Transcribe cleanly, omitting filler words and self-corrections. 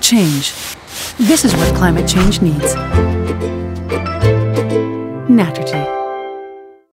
change. This is what climate change needs. Naturgy.